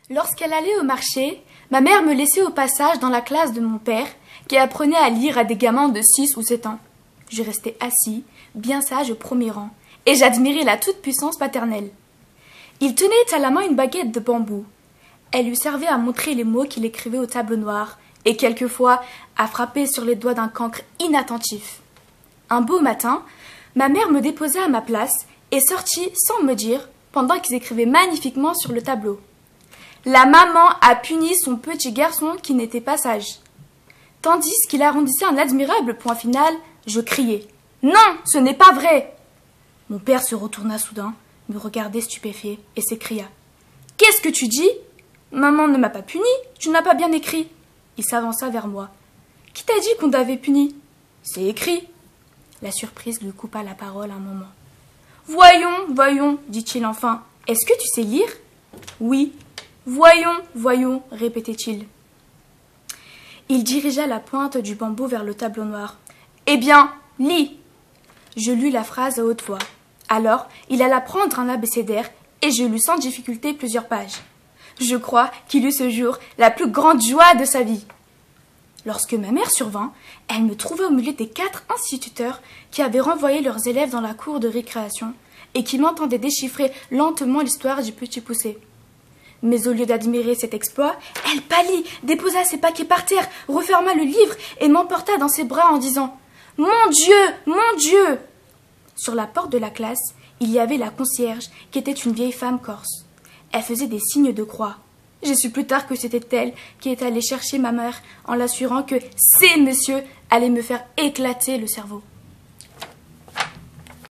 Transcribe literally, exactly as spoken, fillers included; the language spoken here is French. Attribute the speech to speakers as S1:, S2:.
S1: Lorsqu'elle allait au marché, ma mère me laissait au passage dans la classe de mon père, qui apprenait à lire à des gamins de six ou sept ans. Je restais assis, bien sage au premier rang, et j'admirais la toute-puissance paternelle. Il tenait à la main une baguette de bambou. Elle lui servait à montrer les mots qu'il écrivait au tableau noir, et quelquefois à frapper sur les doigts d'un cancre inattentif. Un beau matin, ma mère me déposa à ma place et sortit sans me dire, pendant qu'ils écrivaient magnifiquement sur le tableau. La maman a puni son petit garçon qui n'était pas sage. Tandis qu'il arrondissait un admirable point final, je criai « Non, ce n'est pas vrai !» Mon père se retourna soudain, me regardait stupéfait et s'écria « Qu'est-ce que tu dis ? Maman ne m'a pas puni, tu n'as pas bien écrit. » Il s'avança vers moi. « Qui t'a dit qu'on t'avait puni ? C'est écrit. » La surprise lui coupa la parole un moment. « Voyons, voyons, dit-il enfin. Est-ce que tu sais lire ? » « Oui. »« Voyons, voyons, répétait-il. Il dirigea la pointe du bambou vers le tableau noir. Eh bien, lis. Je lus la phrase à haute voix. Alors, il alla prendre un abécédaire et je lus sans difficulté plusieurs pages. Je crois qu'il eut ce jour la plus grande joie de sa vie. Lorsque ma mère survint, elle me trouva au milieu des quatre instituteurs qui avaient renvoyé leurs élèves dans la cour de récréation et qui m'entendaient déchiffrer lentement l'histoire du petit poussé. Mais au lieu d'admirer cet exploit, elle pâlit, déposa ses paquets par terre, referma le livre et m'emporta dans ses bras en disant « Mon Dieu, mon Dieu !» Sur la porte de la classe, il y avait la concierge qui était une vieille femme corse. Elle faisait des signes de croix. J'ai su plus tard que c'était elle qui était allée chercher ma mère en l'assurant que ces messieurs allaient me faire éclater le cerveau.